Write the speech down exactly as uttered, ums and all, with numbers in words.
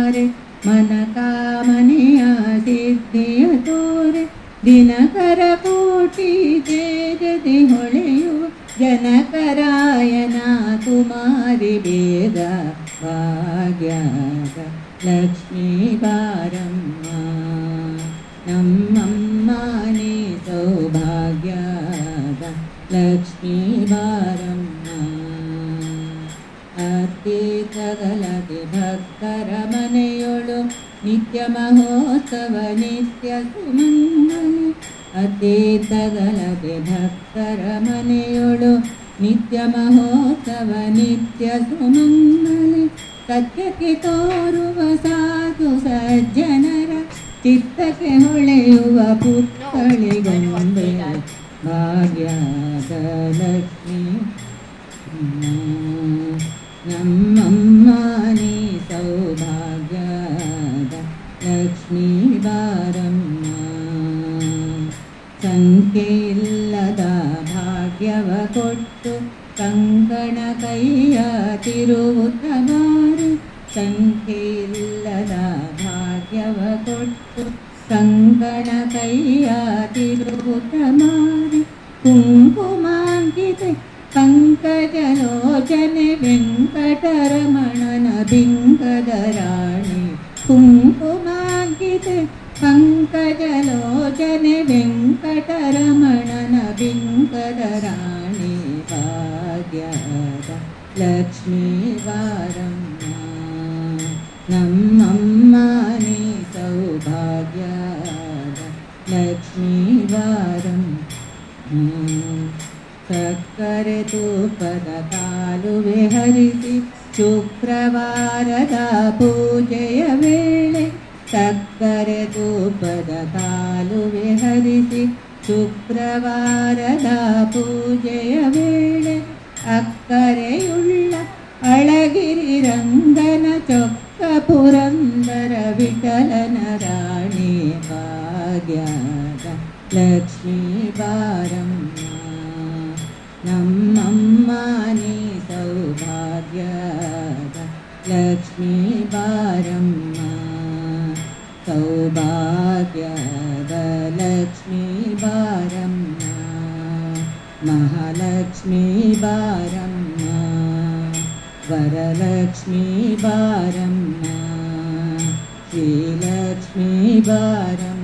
ಬಾರೆ मन कामನೆಯ ಸಿದ್ಧಿಯ ತೋರೆ ದಿನಕರ ಕೋಟಿ ತೇಜದಿ ಹೊಳೆಯುವ ಜನಕರಾಯನ ಕುಮಾರಿ ಬೇಗ ಭಾಗ್ಯದ ಲಕ್ಷ್ಮೀ ಬಾರಮ್ಮ ನಮ್ಮಮ್ಮ ನೀ ಸೌಭಾಗ್ಯದ ಲಕ್ಷ್ಮೀ ಬಾರಮ್ಮ ಅತ್ಯಗಲದೆ ಭಕ್ತರ ಮನೆಯೊಳು ನಿತ್ಯ ಮಹೋತ್ಸವ ನಿತ್ಯ ಸುಮಂಗಲಿ ಅತ್ಯಗಲದೆ ಭಕ್ತರ ಮನೆಯೊಳು ನಿತ್ಯ ಮಹೋತ್ಸವ ನಿತ್ಯ ಸುಮಂಗಲಿ ಸತ್ಯಕ್ಕೆ ತೋರುವ ಸಾಧು ಸಜ್ಜನರ ಚಿತ್ತಕ್ಕೆ ಹೊಳೆಯುವ ಪುತ್ಥಳಿಗೊಂಬೆ ಭಾಗ್ಯದ ಲಕ್ಷ್ಮೀ ನಮ್ಮಮ್ಮ ನೀ ಸೌಭಾಗ್ಯದ ಲಕ್ಷ್ಮೀ ಬಾರಮ್ಮ ಸಂಖ್ಯೆ ಇಲ್ಲದ ಭಾಗ್ಯವ ಕೊಟ್ಟು ಕಂಕಣ ಕೈಯ ತಿರುವುತ್ತ ಬಾರು ಸಂಖ್ಯೆ ಇಲ್ಲದ ಭಾಗ್ಯವ ಕೊಟ್ಟು ಕಂಕಣ ಕೈಯ ತಿರುವುತ್ತ ಮಾರಿ ಕುಂಕುಮಾಂಕಿತೆ ಪಂಕಜಲೋಚನೆ ವೆಂಕಟರಮಣನ ಬಿಂಕದ ರಾಣಿ ಕುಂಕುಮಾಂಕಿತೆ ಪಂಕಜಲೋಚನೆ ವೆಂಕಟರಮಣನ ಬಿಂಕದ ರಾಣಿ ಭಾಗ್ಯದ ಲಕ್ಷ್ಮೀ ಬಾರಮ್ಮ ನಮ್ಮಮ್ಮ ನೀ ಸೌಭಾಗ್ಯದ ಲಕ್ಷ್ಮೀ ಬಾರಮ್ಮ ಸಕ್ಕರೆ ತುಪ್ಪದ ಕಾಲುವೆ ಹರಿಸಿ ಶುಕ್ರವಾರದ ಪೂಜೆಯ ವೇಳೆ ಸಕ್ಕರೆ ತುಪ್ಪದ ಕಾಲುವೆ ಹರಿಸಿ ಶುಕ್ರವಾರದ ಪೂಜೆಯ ವೇಳೆ ಅಕ್ಕರೆಯುಳ್ಳ ಅಳಗಿರಿ ರಂಗನ ಚೊಕ್ಕ ಪುರಂದರ ವಿಠಲನ ರಾಣಿ ಭಾಗ್ಯದ ಲಕ್ಷ್ಮೀ ಬಾರಮ್ಮ ನಮ್ಮಮ್ಮ ನೀ ಸೌಭಾಗ್ಯದ ಲಕ್ಷ್ಮೀ ಬಾರಮ್ಮ ಸೌಭಾಗ್ಯದ ಲಕ್ಷ್ಮೀ ಬಾರಮ್ಮ ಮಹಾಲಕ್ಷ್ಮೀ ಬಾರಮ್ಮ ವರಲಕ್ಷ್ಮೀ ಬಾರಮ್ಮ ಶ್ರೀಲಕ್ಷ್ಮೀ ಬಾರಮ್ಮ